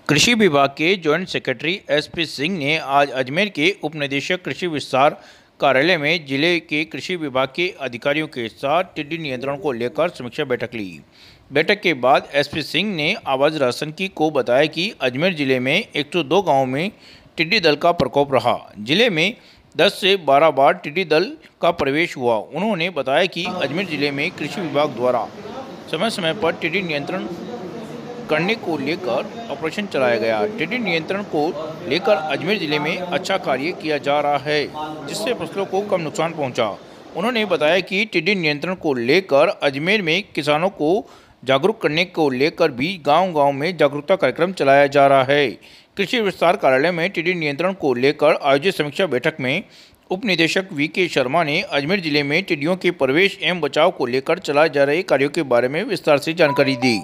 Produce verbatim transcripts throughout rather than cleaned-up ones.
कृषि विभाग के जॉइंट सेक्रेटरी एसपी सिंह ने आज अजमेर के उप निदेशक कृषि विस्तार कार्यालय में जिले के कृषि विभाग के अधिकारियों के साथ टिड्डी नियंत्रण को लेकर समीक्षा बैठक ली। बैठक के बाद एसपी सिंह ने आवाज राशन की को बताया कि अजमेर जिले में एक सौ दो गाँव में टिड्डी दल का प्रकोप रहा। जिले में दस से बारह बार टिड्डी दल का प्रवेश हुआ। उन्होंने बताया कि अजमेर जिले में कृषि विभाग द्वारा समय समय पर टिड्डी नियंत्रण करने को लेकर ऑपरेशन चलाया गया। टिड्डी नियंत्रण को लेकर अजमेर जिले में अच्छा कार्य किया जा रहा है, जिससे फसलों को कम नुकसान पहुंचा। उन्होंने बताया कि टिड्डी नियंत्रण को लेकर अजमेर में किसानों को जागरूक करने को लेकर भी गांव-गांव में जागरूकता कार्यक्रम चलाया जा रहा है। कृषि विस्तार कार्यालय में टिड्डी नियंत्रण को लेकर आयोजित समीक्षा बैठक में उप निदेशक वी के शर्मा ने अजमेर जिले में टिड्डियों के प्रवेश एवं बचाव को लेकर चलाए जा रहे कार्यों के बारे में विस्तार से जानकारी दी।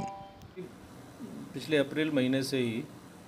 पिछले अप्रैल महीने से ही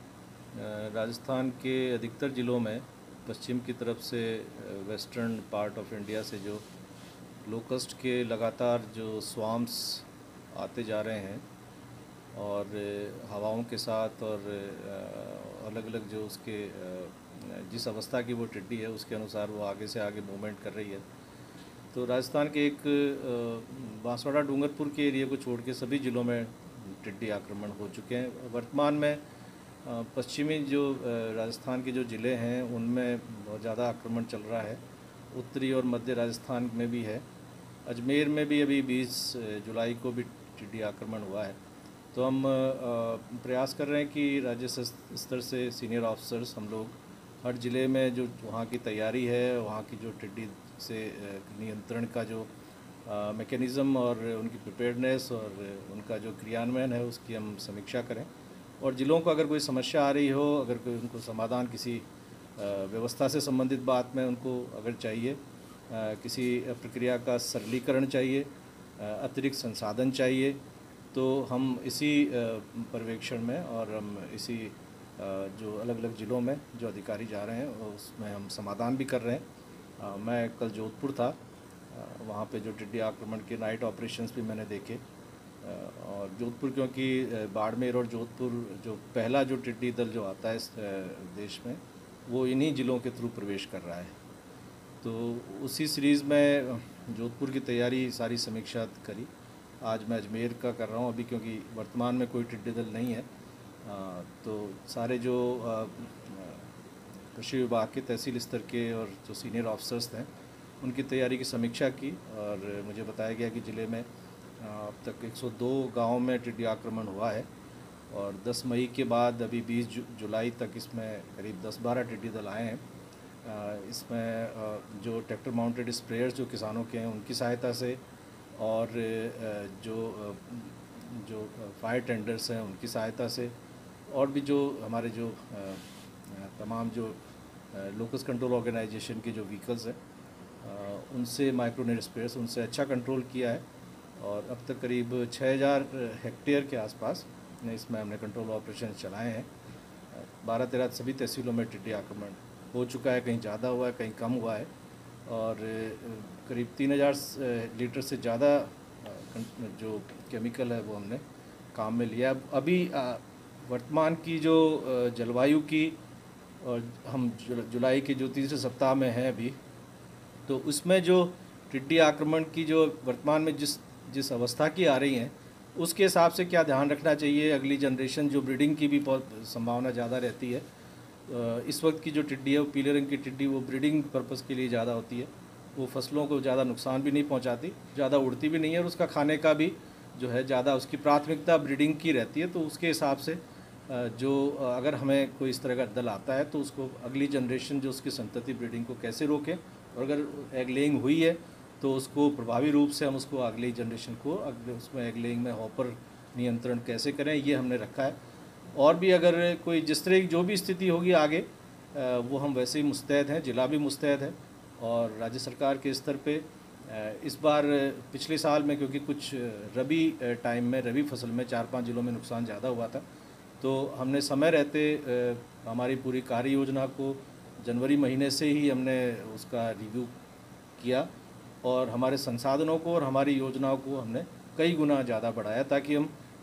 राजस्थान के अधिकतर ज़िलों में पश्चिम की तरफ से वेस्टर्न पार्ट ऑफ इंडिया से जो लोकस्ट के लगातार जो स्वाम्स आते जा रहे हैं और हवाओं के साथ और अलग अलग जो उसके जिस अवस्था की वो टिड्डी है उसके अनुसार वो आगे से आगे मूवमेंट कर रही है। तो राजस्थान के एक बांसवाड़ा डूंगरपुर के एरिया को छोड़ के सभी ज़िलों में टिड्डी आक्रमण हो चुके हैं। वर्तमान में पश्चिमी जो राजस्थान के जो ज़िले हैं उनमें बहुत ज़्यादा आक्रमण चल रहा है। उत्तरी और मध्य राजस्थान में भी है। अजमेर में भी अभी बीस जुलाई को भी टिड्डी आक्रमण हुआ है। तो हम प्रयास कर रहे हैं कि राज्य स्तर से सीनियर ऑफिसर्स हम लोग हर ज़िले में जो वहाँ की तैयारी है, वहाँ की जो टिड्डी से नियंत्रण का जो मैकेनिज़्म और उनकी प्रिपेयर्डनेस और उनका जो क्रियान्वयन है उसकी हम समीक्षा करें। और ज़िलों को अगर कोई समस्या आ रही हो, अगर कोई उनको समाधान किसी व्यवस्था से संबंधित बात में उनको अगर चाहिए, किसी प्रक्रिया का सरलीकरण चाहिए, अतिरिक्त संसाधन चाहिए, तो हम इसी पर्यवेक्षण में और हम इसी जो अलग अलग ज़िलों में जो अधिकारी जा रहे हैं उसमें हम समाधान भी कर रहे हैं। मैं कल जोधपुर था, वहाँ पे जो टिड्डी आक्रमण के नाइट ऑपरेशंस भी मैंने देखे। और जोधपुर क्योंकि बाड़मेर और जोधपुर जो पहला जो टिड्डी दल जो आता है इस देश में वो इन्हीं ज़िलों के थ्रू प्रवेश कर रहा है। तो उसी सीरीज़ में जोधपुर की तैयारी सारी समीक्षा करी। आज मैं अजमेर का कर रहा हूँ अभी, क्योंकि वर्तमान में कोई टिड्डी दल नहीं है। तो सारे जो कृषि विभाग के तहसील स्तर के और जो सीनियर ऑफिसर्स हैं उनकी तैयारी की समीक्षा की और मुझे बताया गया कि ज़िले में अब तक एक सौ दो गाँव में टिड्डी आक्रमण हुआ है और दस मई के बाद अभी बीस जुलाई तक इसमें करीब दस बारह टिड्डी दल आए हैं। इसमें जो ट्रैक्टर माउंटेड स्प्रेयर्स जो किसानों के हैं उनकी सहायता से और जो जो फायर टेंडर्स हैं उनकी सहायता से और भी जो हमारे जो तमाम जो लोकस कंट्रोल ऑर्गेनाइजेशन के जो व्हीकल्स हैं उनसे माइक्रोनेट स्प्रेयर्स उनसे अच्छा कंट्रोल किया है। और अब तक करीब छः हज़ार हेक्टेयर के आसपास इसमें हमने कंट्रोल ऑपरेशन चलाए हैं। बारह तेरह सभी तहसीलों में टिड्डी आक्रमण हो चुका है, कहीं ज़्यादा हुआ है, कहीं कम हुआ है। और करीब तीन हज़ार लीटर से ज़्यादा जो केमिकल है वो हमने काम में लिया। अभी वर्तमान की जो जलवायु की और हम जुलाई के जो तीसरे सप्ताह में हैं अभी, तो उसमें जो टिड्डी आक्रमण की जो वर्तमान में जिस जिस अवस्था की आ रही हैं उसके हिसाब से क्या ध्यान रखना चाहिए। अगली जनरेशन जो ब्रीडिंग की भी बहुत संभावना ज़्यादा रहती है। इस वक्त की जो टिड्डी है वो पीले रंग की टिड्डी वो ब्रीडिंग पर्पज़ के लिए ज़्यादा होती है। वो फसलों को ज़्यादा नुकसान भी नहीं पहुंचाती, ज़्यादा उड़ती भी नहीं है और उसका खाने का भी जो है ज़्यादा उसकी प्राथमिकता ब्रीडिंग की रहती है। तो उसके हिसाब से जो अगर हमें कोई इस तरह का दल आता है तो उसको अगली जनरेशन जो उसकी संतति ब्रीडिंग को कैसे रोकें, और अगर एग लेइंग हुई है तो उसको प्रभावी रूप से हम उसको अगली जनरेशन को उसमें एग लेइंग में हॉपर नियंत्रण कैसे करें, ये हमने रखा है। और भी अगर कोई जिस तरह की जो भी स्थिति होगी आगे वो हम वैसे ही मुस्तैद हैं, जिला भी मुस्तैद है। और राज्य सरकार के स्तर पे इस बार पिछले साल में क्योंकि कुछ रबी टाइम में रबी फसल में चार पांच ज़िलों में नुकसान ज़्यादा हुआ था, तो हमने समय रहते हमारी पूरी कार्य योजना को जनवरी महीने से ही हमने उसका रिव्यू किया और हमारे संसाधनों को और हमारी योजनाओं को हमने कई गुना ज़्यादा बढ़ाया ताकि हम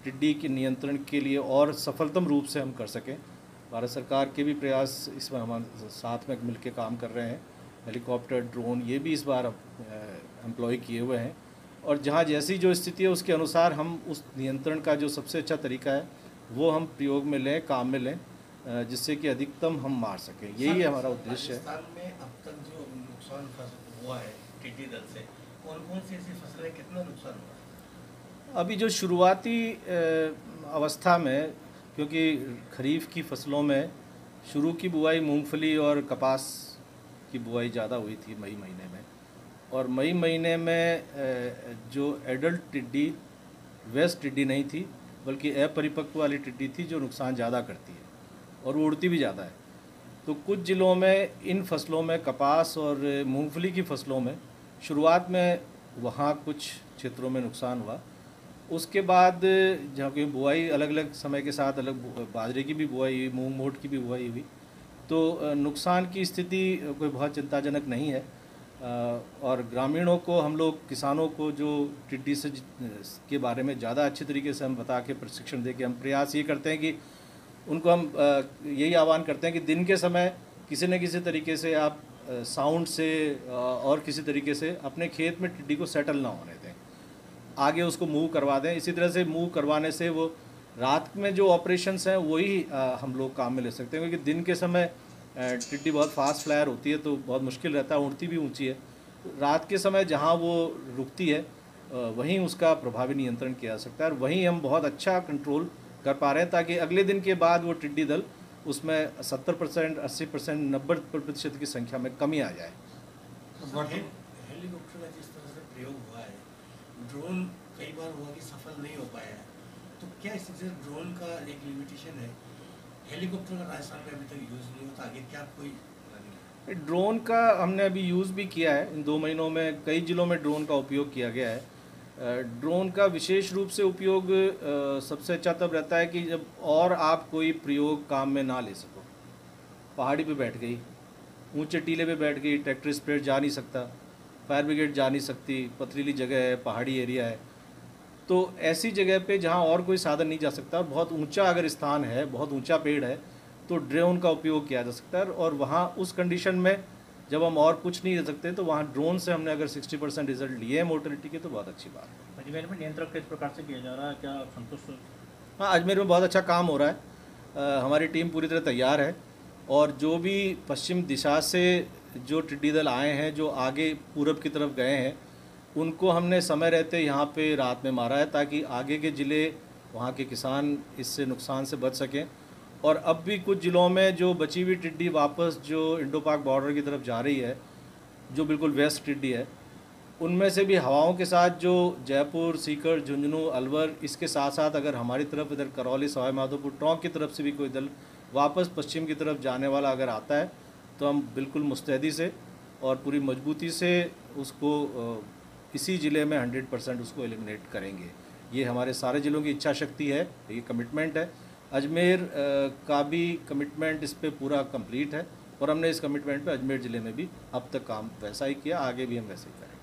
टिड्डी के नियंत्रण के लिए और सफलतम रूप से हम कर सकें। भारत सरकार के भी प्रयास इसमें हमारे साथ में मिलकर काम कर रहे हैं। हेलीकॉप्टर, ड्रोन ये भी इस बार एम्प्लॉय किए हुए हैं और जहाँ जैसी जो स्थिति है उसके अनुसार हम उस नियंत्रण का जो सबसे अच्छा तरीका है वो हम प्रयोग में लें, काम में लें, जिससे कि अधिकतम हम मार सकें। यही हमारा उद्देश्य है। राजस्थान में अब तक जो नुकसान हुआ है टिड्डी दल से, कौन कौन सी ऐसी फसलें, कितना नुकसान हुआ? अभी जो शुरुआती अवस्था में, क्योंकि खरीफ की फसलों में शुरू की बुआई मूंगफली और कपास की बुआई ज़्यादा हुई थी मई महीने में, और मई महीने में जो एडल्ट टिड्डी वेस्ट टिड्डी नहीं थी बल्कि अपरिपक्व वाली टिड्डी थी जो नुकसान ज़्यादा करती है और वो उड़ती भी ज़्यादा है। तो कुछ ज़िलों में इन फसलों में, कपास और मूंगफली की फसलों में शुरुआत में वहाँ कुछ क्षेत्रों में नुकसान हुआ। उसके बाद जहाँ की बुआई अलग अलग समय के साथ, अलग बाजरे की भी बुआई हुई, मूंग मोट की भी बुआई हुई, तो नुकसान की स्थिति कोई बहुत चिंताजनक नहीं है। और ग्रामीणों को, हम लोग किसानों को जो टिड्डी से के बारे में ज़्यादा अच्छे तरीके से हम बता के प्रशिक्षण दे के हम प्रयास ये करते हैं कि उनको हम यही आह्वान करते हैं कि दिन के समय किसी न किसी तरीके से आप साउंड से और किसी तरीके से अपने खेत में टिड्डी को सेटल ना होने दें, आगे उसको मूव करवा दें। इसी तरह से मूव करवाने से वो रात में जो ऑपरेशंस हैं वही हम लोग काम में ले सकते हैं, क्योंकि दिन के समय टिड्डी बहुत फास्ट फ्लायर होती है तो बहुत मुश्किल रहता है, उड़ती भी ऊंची है। रात के समय जहां वो रुकती है वहीं उसका प्रभावी नियंत्रण किया जा सकता है और वहीं हम बहुत अच्छा कंट्रोल कर पा रहे हैं, ताकि अगले दिन के बाद वो टिड्डी दल उसमें सत्तर परसेंट, अस्सी परसेंट, नब्बे प्रतिशत की संख्या में कमी आ जाए। हेलीकॉप्टर का जिस तरह से प्रयोग हुआ है, ड्रोन कई बार हुआ कि सफल नहीं हो पाया है, तो क्या इस ड्रोन का एक लिमिटेशन है? हेलीकॉप्टर का राजस्थान में अभी तक यूज़ नहीं होता, आगे क्या कोई? ड्रोन का हमने अभी यूज़ भी किया है। इन दो महीनों में कई ज़िलों में ड्रोन का उपयोग किया गया है। ड्रोन का विशेष रूप से उपयोग सबसे अच्छा तब रहता है कि जब और आप कोई प्रयोग काम में ना ले सको। पहाड़ी पे बैठ गई, ऊंचे टीले पे बैठ गई, ट्रैक्टर स्प्रेड जा नहीं सकता, फायर ब्रिगेड जा नहीं सकती, पथरीली जगह है, पहाड़ी एरिया है, तो ऐसी जगह पे जहाँ और कोई साधन नहीं जा सकता, बहुत ऊंचा अगर स्थान है, बहुत ऊंचा पेड़ है, तो ड्रोन का उपयोग किया जा सकता है। और वहाँ उस कंडीशन में जब हम और कुछ नहीं दे सकते तो वहाँ ड्रोन से हमने अगर साठ परसेंट रिजल्ट लिए हैं मोर्टेलिटी के, तो बहुत अच्छी बात है। अजमेर में नियंत्रण किस प्रकार से किया जा रहा है, क्या आप संतुष्ट? हाँ, अजमेर में बहुत अच्छा काम हो रहा है। आ, हमारी टीम पूरी तरह तैयार है और जो भी पश्चिम दिशा से जो टिड्डी दल आए हैं, जो आगे पूरब की तरफ गए हैं, उनको हमने समय रहते यहाँ पे रात में मारा है, ताकि आगे के ज़िले, वहाँ के किसान इससे नुकसान से बच सकें। और अब भी कुछ ज़िलों में जो बची हुई टिड्डी वापस जो इंडो पाक बॉर्डर की तरफ जा रही है, जो बिल्कुल वेस्ट टिड्डी है, उनमें से भी हवाओं के साथ जो जयपुर, सीकर, झुंझुनू, अलवर, इसके साथ साथ अगर हमारी तरफ इधर करौली, सवाई माधोपुर, टोंक की तरफ से भी कोई दल वापस पश्चिम की तरफ जाने वाला अगर आता है, तो हम बिल्कुल मुस्तैदी से और पूरी मजबूती से उसको इसी ज़िले में हंड्रेड परसेंट उसको एलिमिनेट करेंगे। ये हमारे सारे ज़िलों की इच्छा शक्ति है, ये कमिटमेंट है। अजमेर का भी कमिटमेंट इस पे पूरा कंप्लीट है और हमने इस कमिटमेंट पे अजमेर ज़िले में भी अब तक काम वैसा ही किया, आगे भी हम वैसे ही करें।